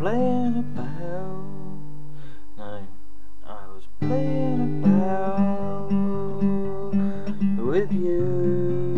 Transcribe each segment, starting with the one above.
playing about. No, I was playing about with you.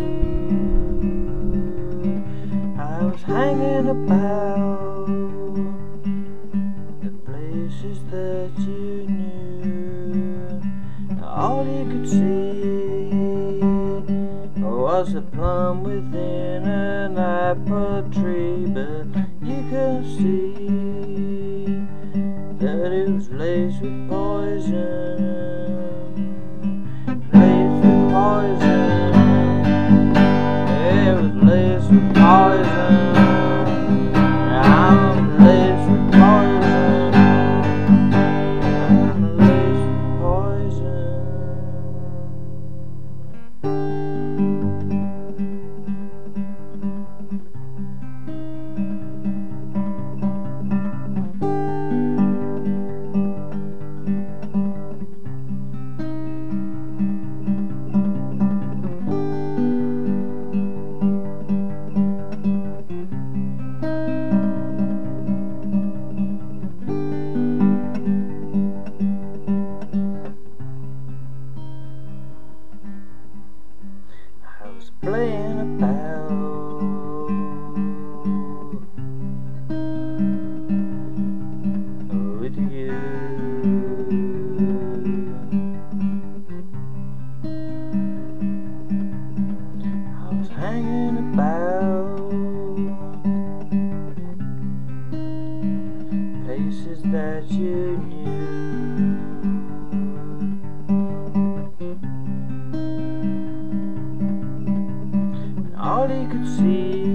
I was hanging about the places that you knew. All you could see was a plum within an apple tree, but you could see that it was laced with poison, laced with poison. It was laced with poison. I'm laced with poison. I'm laced with poison. I was playing about with you. I was hanging about places that you knew. All you could see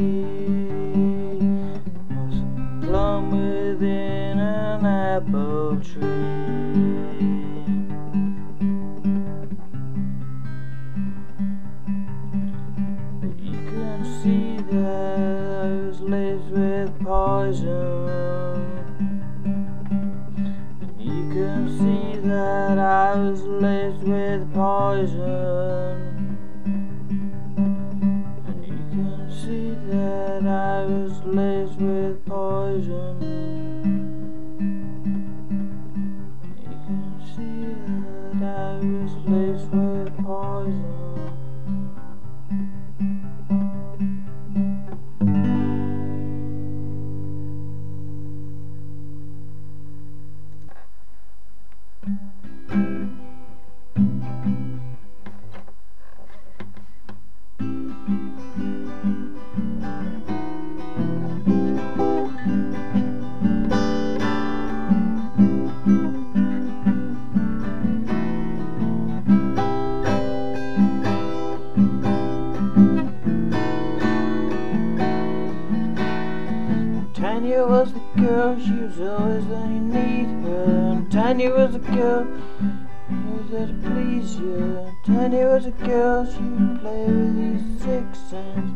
was a plum within an apple tree. But you couldn't see that I was laced with poison. And you couldn't see that I was laced with poison. See that I was laced with poison. You can see that I was laced with poison. Tania was the girl, she was always when you need her. And Tania was a girl who was there to please you. And Tania was a girl, she would play with these 6 cents.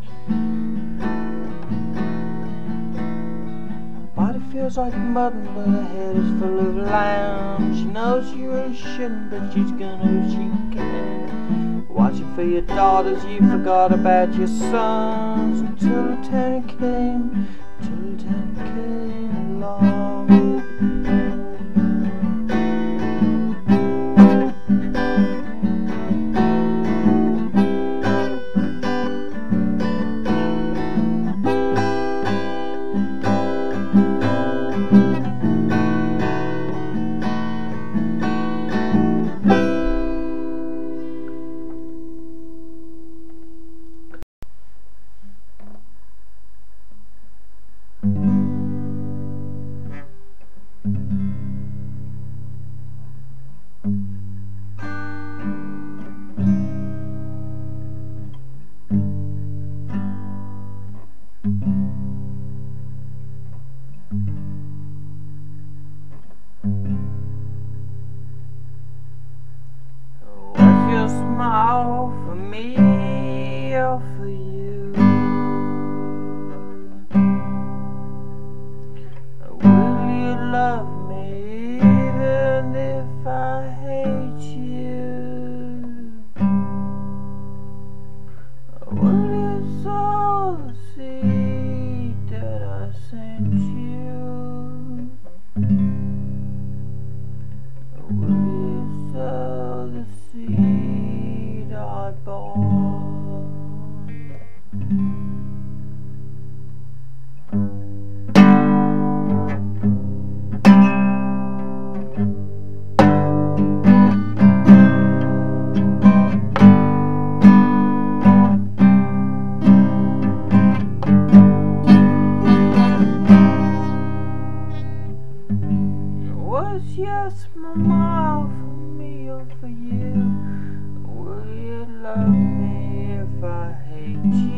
Her body feels like mutton, but her head is full of lamb. She knows she really shouldn't, but she's gonna if she can. Watching for your daughters, you forgot about your sons. Until the Tania came, till the Tania came along. Was yes more for me or for you? Will you love me if I hate you?